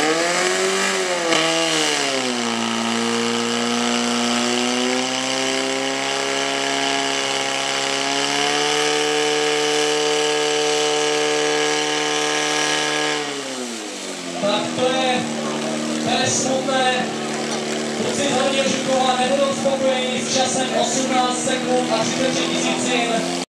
Tak to je smutné. Kluci z Horního Žukova nebudou spokojení s časem 18 sekund a 33 tisícin.